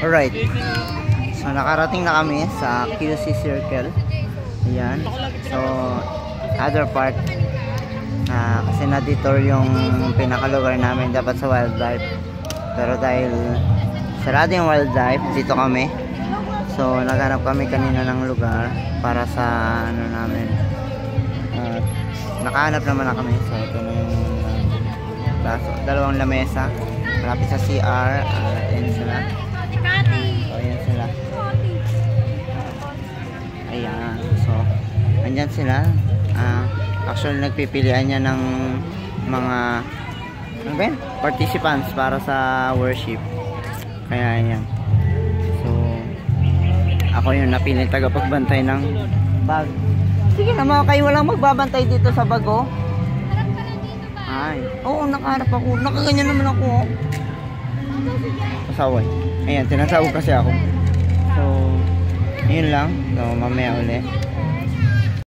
Alright. So, nakarating na kami sa QC Circle. Ayan. So, other part. Kasi na-detour yung pinakalugar namin dapat sa wildlife. Pero dahil sarado yung wildlife, dito kami. So, naghanap kami kanina ng lugar para sa ano namin. Nakahanap naman na kami. So, ito na yung dalawang lamesa. Malapit sa CR. Ayan sila. So, ayan sila. Ayan. So, andyan sila. Actually, nagpipilian niya ng mga participants para sa worship. Kaya, ayan. So, ako yung napiling tagapagbantay ng bag. Sige na mga kayo, walang magbabantay dito sa bag, oh. Ay, oo, nakaharap ako. Nakaganyan naman ako, oh. Pasaway. Ayan, tinasawag kasi ako. So, yun lang. So, mamaya ulit.